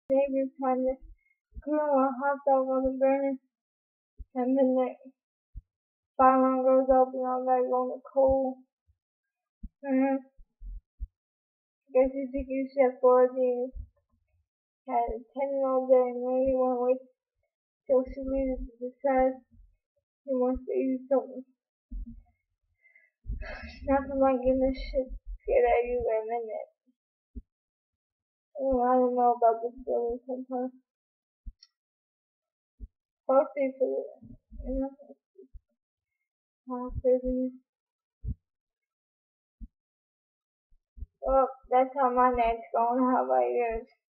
neighbor trying to grill a hot dog on the burner, and then the fire alarm goes off and all that on the coal. And I guess he took a step forward and had a 10-year-old day and maybe won't wait till she leaves to decide he wants to eat something. Nothing like getting the shit scared out of you in a minute. Oh, I don't know about this building sometimes. Mostly for the, crazy. Well, that's how my night's going. How about yours?